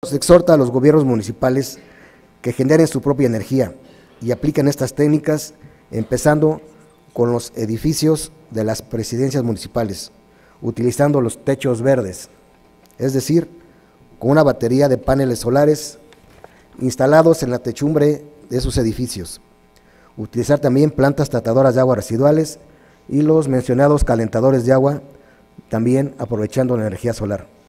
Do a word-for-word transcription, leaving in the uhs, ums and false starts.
Se exhorta a los gobiernos municipales que generen su propia energía y apliquen estas técnicas, empezando con los edificios de las presidencias municipales, utilizando los techos verdes, es decir, con una batería de paneles solares instalados en la techumbre de sus edificios. Utilizar también plantas tratadoras de aguas residuales y los mencionados calentadores de agua, también aprovechando la energía solar.